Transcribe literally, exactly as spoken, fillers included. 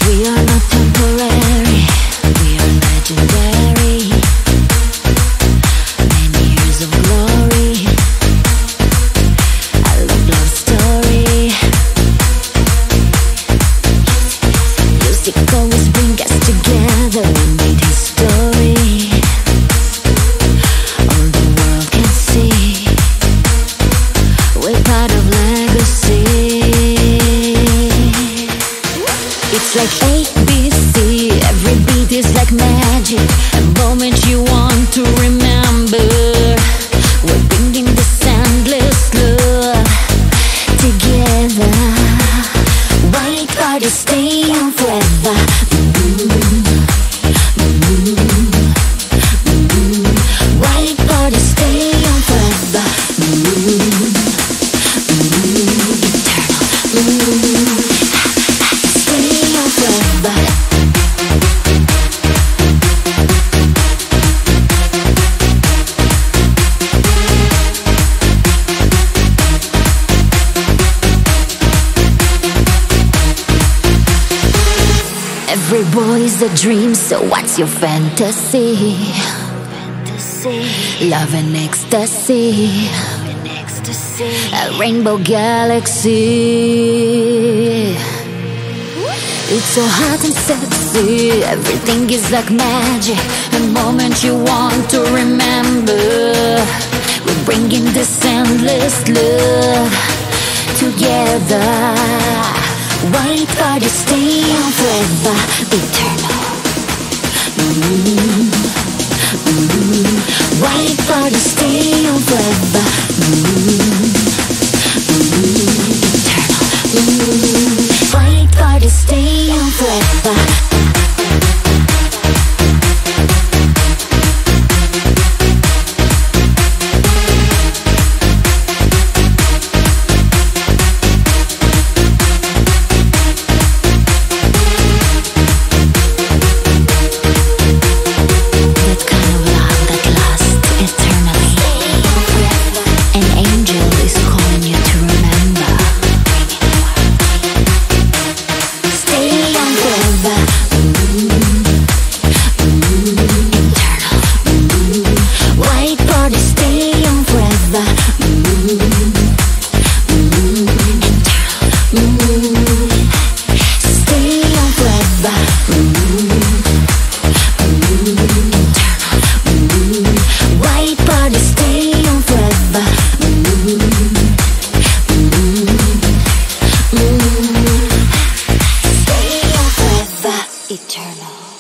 We are not temporary, we are legendary. Many years of glory, a love, love story. Music always brings us together, we made history. All the world can see, we're part of legacy. It's like A B C, every beat is like magic, a moment you want to remember. We're bringing this endless love together. White party, stay on forever. White party, stay on forever. Eternal. Stay on forever. Every boy's a dream, so what's your fantasy? Fantasy. Love and ecstasy. Love and ecstasy. A rainbow galaxy. It's so hot and sexy, everything is like magic, a moment you want to remember. We're bringing this endless love together. White party, stay on forever, eternal. Mm-hmm. Mm-hmm. White party, stay on forever. Mm-hmm. Mm-hmm. Eternal. Mm-hmm. White party, stay on forever. Eternal.